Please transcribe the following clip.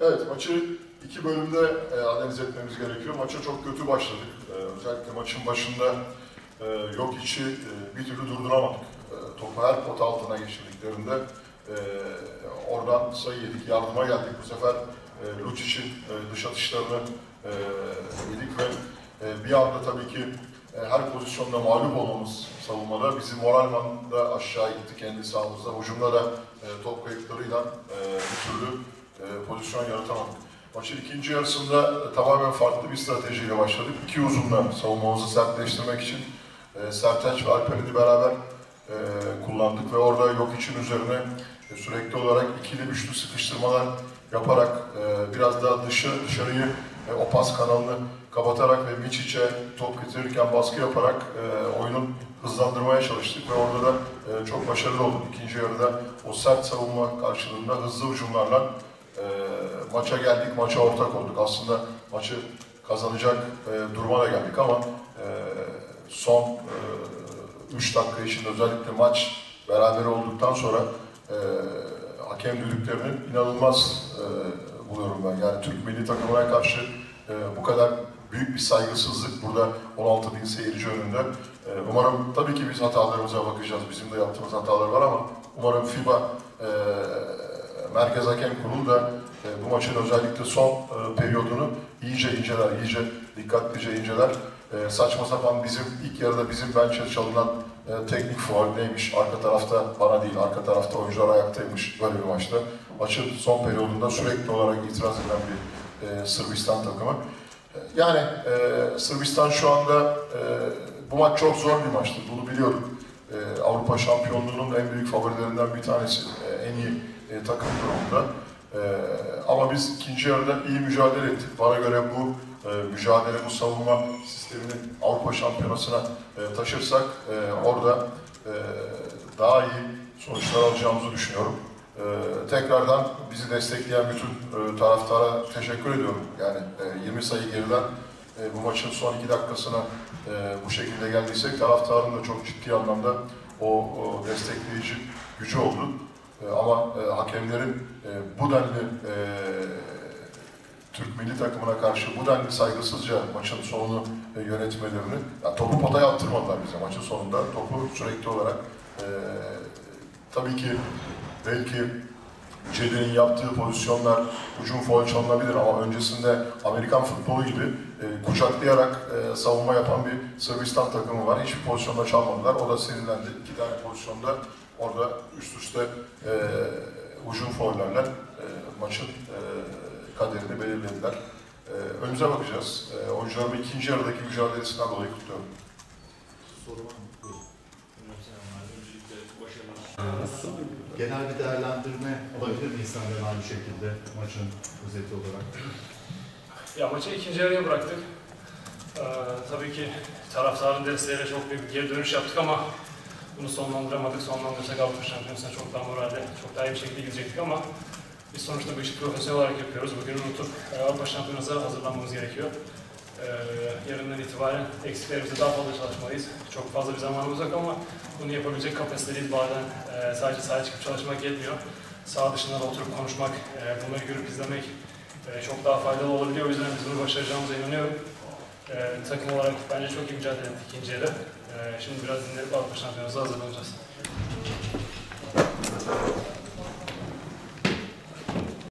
Evet, maçı iki bölümde analiz etmemiz gerekiyor. Maça çok kötü başladık. Özellikle maçın başında yok içi bir türlü durduramadık. Topu her pot altına geçirdiklerinde oradan sayı yedik, yardıma geldik. Bu sefer Lucic'in dış atışlarını yedik ve bir anda tabii ki her pozisyonda mağlup olmamız savunmada bizi moralman da aşağı gitti kendi sahamızda. Hücumda da top kayıplarıyla bir türlü pozisyon yaratamadık. Maçın ikinci yarısında tamamen farklı bir stratejiyle başladık. İki uzunla savunmamızı sertleştirmek için Sertaç ve Alperen'i beraber kullandık ve orada yok için üzerine sürekli olarak ikili üçlü sıkıştırmalar yaparak biraz daha dışarıyı o pas kanalını kapatarak ve Miçic'e top getirirken baskı yaparak oyunun hızlandırmaya çalıştık ve orada da çok başarılı olduk. İkinci yarıda o sert savunma karşılığında hızlı hücumlarla maça geldik, maça ortak olduk. Aslında maçı kazanacak duruma da geldik ama son 3 dakika içinde özellikle maç beraber olduktan sonra hakem düdüklerini inanılmaz buluyorum ben. Yani Türk milli takımına karşı bu kadar büyük bir saygısızlık burada 16.000 seyirci önünde. Umarım tabii ki biz hatalarımıza bakacağız. Bizim de yaptığımız hatalar var ama umarım FIBA Merkez Hakem Kurulu da bu maçın özellikle son periyodunu iyice inceler, iyice dikkatlice inceler. Saçma sapan ilk yarıda bizim bench'e çalınan teknik faul neymiş? Arka tarafta bana değil, arka tarafta oyuncular ayaktaymış böyle bir maçta. Maçın son periyodunda sürekli olarak itiraz eden bir Sırbistan takımı. Yani Sırbistan şu anda bu maç çok zor bir maçtı, bunu biliyorum. Avrupa şampiyonluğunun en büyük favorilerinden bir tanesi, en iyi takım durumunda. Ama biz ikinci yarıda iyi mücadele ettik. Bana göre bu mücadele, bu savunma sistemini Avrupa Şampiyonası'na taşırsak orada daha iyi sonuçlar alacağımızı düşünüyorum. Tekrardan bizi destekleyen bütün taraftara teşekkür ediyorum. Yani 20 sayı geriden bu maçın son 2 dakikasına bu şekilde geldiysek taraftarın da çok ciddi anlamda o destekleyici gücü oldu. Ama hakemlerin bu denli Türk milli takımına karşı bu denli saygısızca maçın sonunu yönetmelerini, yani topu potaya attırmadılar bize maçın sonunda. Topu sürekli olarak tabii ki belki Cedi'nin yaptığı pozisyonlar hücum faul çalınabilir ama öncesinde Amerikan futbolu gibi kucaklayarak savunma yapan bir Sırbistan takımı var. Hiçbir pozisyonda çalmadılar. O da sinirlendi. 2 tane pozisyonda orada üst üste hücum faullerle maçın kaderini belirlediler. Önümüze bakacağız. Oyuncularımın ikinci yarıdaki mücadelesinden dolayı kutluyorum. Soru var mı? Genel bir değerlendirme alabilir miyiz senden aynı şekilde maçın özeti olarak? Ya maçı ikinci yarıya bıraktık. Tabii ki taraftarın desteğiyle çok büyük bir geri dönüş yaptık ama bunu sonlandıramadık. Sonlandırırsak Avrupa Şampiyonası'na çok daha moralde, çok daha iyi bir şekilde gidecektik ama biz sonuçta bu işi profesyonel olarak yapıyoruz. Bugün unutup Avrupa Şampiyonası'na hazırlanmamız gerekiyor. Yarından itibaren eksiklerimize daha fazla çalışmalıyız. Çok fazla bir zamanımız yok ama bunu yapabilecek kapasitedeyiz. Bazen sadece sahaya çıkıp çalışmak yetmiyor. Saha dışında da oturup konuşmak, bunları görüp izlemek çok daha faydalı olabiliyor. O yüzden biz bunu başaracağımıza inanıyorum. Takım olarak bence çok iyi mücadele ettik ikinci yarı. Şimdi biraz dinlenip Avrupa Şampiyonası'na hazırlanacağız.